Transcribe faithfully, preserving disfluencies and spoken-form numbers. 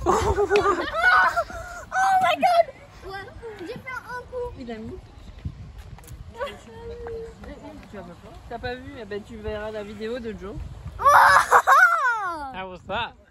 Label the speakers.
Speaker 1: Oh my god!
Speaker 2: Ouais, j'ai fait un coup.
Speaker 1: Il a mis. Tu as pas T'as pas vu? Eh ben tu verras la vidéo de Joe.
Speaker 2: Oh!
Speaker 1: How was that?